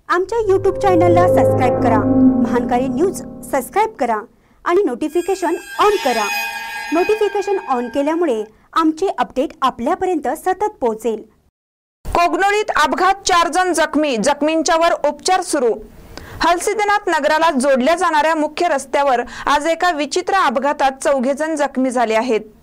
आमच्या YouTube चॅनलला subscribe करा, महानकारी न्यूज सबस्क्राइब करा आणि नोटिफिकेशन ऑन करा। नोटिफिकेशन ऑन केल्यामुळे आमचे अपडेट आपल्यापर्यंत सतत पोहोचेल। कोगनोळीत अपघात, 4 जण जखमी, जखमींच्यावर उपचार सुरू। हलसिद्धनाथ नगराला जोडल्या जाणाऱ्या मुख्य रस्त्यावर आज एका विचित्र अपघातात 4 जण जखमी झाले आहेत।